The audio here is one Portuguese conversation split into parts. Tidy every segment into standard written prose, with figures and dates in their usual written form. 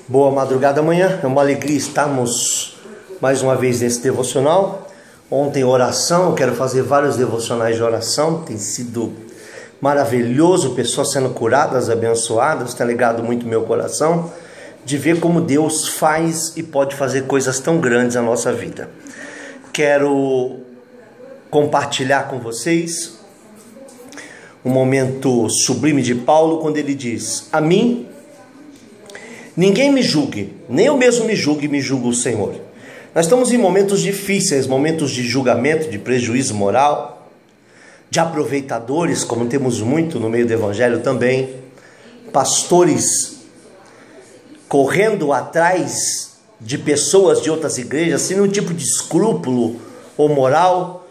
Boa madrugada amanhã, é uma alegria estarmos mais uma vez nesse devocional. Ontem oração, eu quero fazer vários devocionais de oração, tem sido maravilhoso, pessoas sendo curadas, abençoadas, tem alegrado muito meu coração de ver como Deus faz e pode fazer coisas tão grandes na nossa vida. Quero compartilhar com vocês um momento sublime de Paulo, quando ele diz: a mim ninguém me julgue, nem eu mesmo me julgue, me julga o Senhor. Nós estamos em momentos difíceis, momentos de julgamento, de prejuízo moral, de aproveitadores, como temos muito no meio do evangelho também, pastores correndo atrás de pessoas de outras igrejas, sem nenhum tipo de escrúpulo ou moral,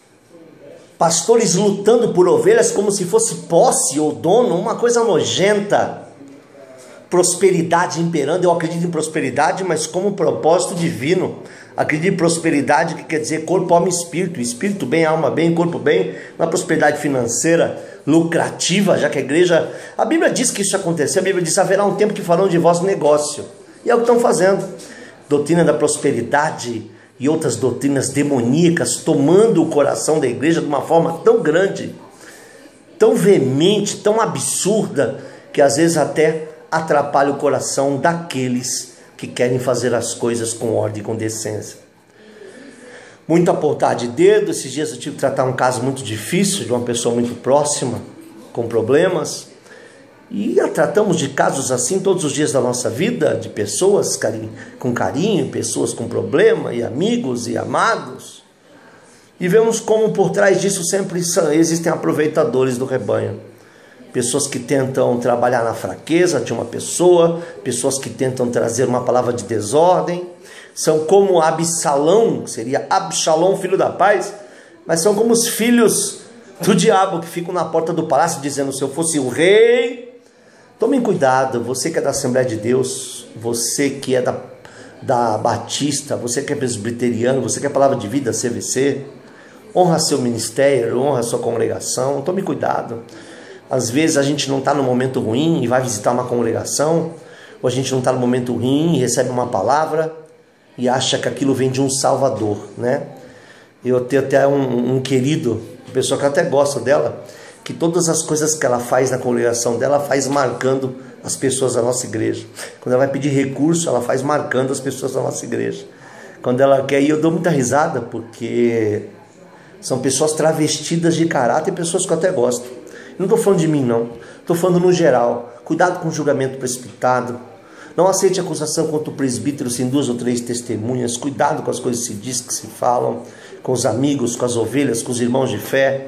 pastores lutando por ovelhas como se fosse posse ou dono, uma coisa nojenta. Prosperidade imperando. Eu acredito em prosperidade, mas como propósito divino. Acredito em prosperidade, que quer dizer corpo, alma e espírito. Espírito bem, alma bem, corpo bem. Uma prosperidade financeira lucrativa, já que a igreja... A Bíblia diz que isso aconteceu. A Bíblia diz: haverá um tempo que farão de vós negócio. E é o que estão fazendo. Doutrina da prosperidade e outras doutrinas demoníacas tomando o coração da igreja de uma forma tão grande, tão veemente, tão absurda, que às vezes até atrapalha o coração daqueles que querem fazer as coisas com ordem e com decência. Muito apontar de dedo. Esses dias eu tive que tratar um caso muito difícil de uma pessoa muito próxima, com problemas, e tratamos de casos assim todos os dias da nossa vida, de pessoas com carinho, pessoas com problema, e amigos e amados, e vemos como por trás disso sempre existem aproveitadores do rebanho. Pessoas que tentam trabalhar na fraqueza de uma pessoa, pessoas que tentam trazer uma palavra de desordem, são como Absalão, seria Absalão, filho da paz, mas são como os filhos do diabo que ficam na porta do palácio dizendo: se eu fosse o rei. Tomem cuidado, você que é da Assembleia de Deus, você que é da Batista, você que é presbiteriano, você que é Palavra de Vida, CVC, honra seu ministério, honra sua congregação, tome cuidado. Às vezes a gente não está no momento ruim e vai visitar uma congregação, ou a gente não está no momento ruim e recebe uma palavra e acha que aquilo vem de um Salvador, né? Eu tenho até um querido, uma pessoa que eu até gosto dela, que todas as coisas que ela faz na congregação dela, faz marcando as pessoas da nossa igreja. Quando ela vai pedir recurso, ela faz marcando as pessoas da nossa igreja. Quando ela quer, e eu dou muita risada, porque são pessoas travestidas de caráter, pessoas que eu até gosto. Não estou falando de mim, não. Estou falando no geral. Cuidado com o julgamento precipitado. Não aceite acusação contra o presbítero sem 2 ou 3 testemunhas. Cuidado com as coisas que se diz, que se falam, com os amigos, com as ovelhas, com os irmãos de fé.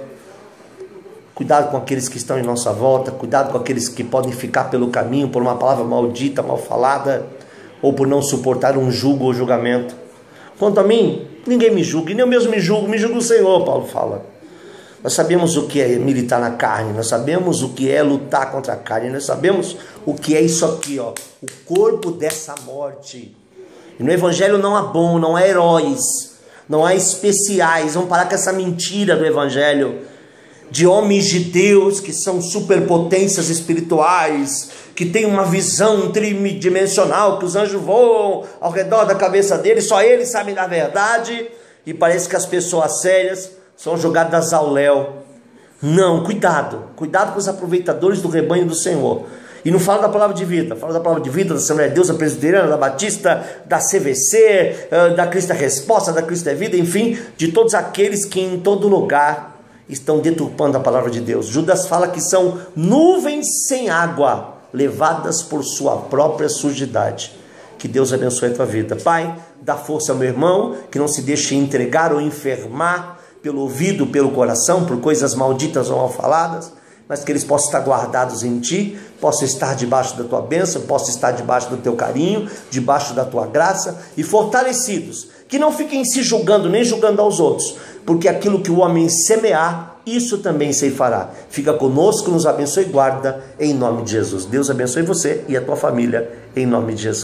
Cuidado com aqueles que estão em nossa volta. Cuidado com aqueles que podem ficar pelo caminho por uma palavra maldita, mal falada, ou por não suportar um julgo ou julgamento. Quanto a mim, ninguém me julga, nem eu mesmo me julga o Senhor, Paulo fala. Nós sabemos o que é militar na carne, nós sabemos o que é lutar contra a carne, nós sabemos o que é isso aqui, ó, o corpo dessa morte. E no evangelho não há bom, não há heróis, não há especiais. Vamos parar com essa mentira do evangelho, de homens de Deus que são superpotências espirituais, que têm uma visão tridimensional, que os anjos voam ao redor da cabeça deles, só eles sabem da verdade, e parece que as pessoas sérias são jogadas ao léu. Não, cuidado com os aproveitadores do rebanho do Senhor. E não fala da palavra de vida, fala da palavra de vida da Assembleia de Deus, da Presbiteriana, da Batista, da CVC, da Cristo é Resposta, da Cristo é Vida, enfim, de todos aqueles que em todo lugar estão deturpando a palavra de Deus. Judas fala que são nuvens sem água, levadas por sua própria sujidade. Que Deus abençoe a tua vida. Pai, dá força ao meu irmão, que não se deixe entregar ou enfermar pelo ouvido, pelo coração, por coisas malditas ou mal faladas, mas que eles possam estar guardados em Ti, possam estar debaixo da Tua bênção, possam estar debaixo do Teu carinho, debaixo da Tua graça, e fortalecidos, que não fiquem se julgando, nem julgando aos outros, porque aquilo que o homem semear, isso também ceifará. Fica conosco, nos abençoe e guarda, em nome de Jesus. Deus abençoe você e a tua família, em nome de Jesus.